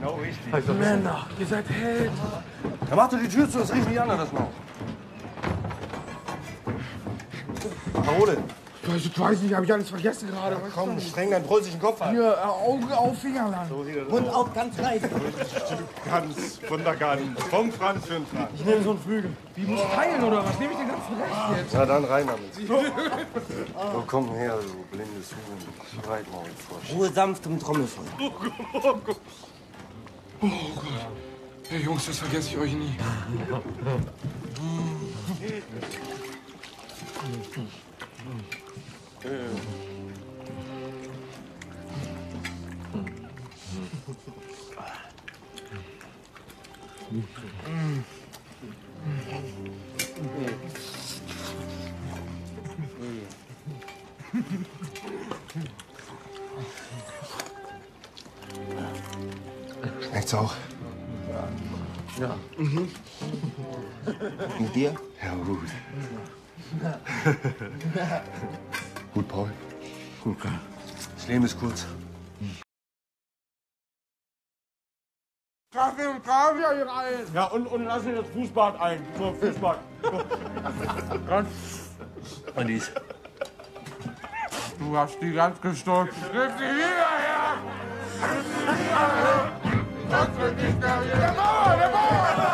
Genau richtig. Männer, ihr seid Helden. Dann mach doch die Tür zu, das riecht nicht an, das noch. Parole. Ich weiß nicht, habe ich alles vergessen gerade. Komm, streng deinen preußischen Kopf an. Hier, Augen auf Fingerland. So sieht das Und aus. auch ganz leise. Ganz wundergarten. Vom Franz für den Franz. Ich nehme so einen Flügel. Wie muss teilen oder was? Nehme ich den ganzen Rest jetzt? Na dann rein damit. So, komm her, du blindes Huhn. Breitmaul, Frosch. Ruhe sanft im Trommelfeuer. Oh Gott. Hey Jungs, das vergesse ich euch nie. Schmeckt's auch? Ja. Mit dir? Ja, gut. Gut, Paul. Gut. Das Leben ist kurz. Kaffee und Kaviar, ihr allen. Ja, und lass mir das Fußbad ein. So, Fußbad. Und dies. Du hast die ganz gestockt. Griff sie wieder her! Das wird nicht mehr wieder. Der Bauer!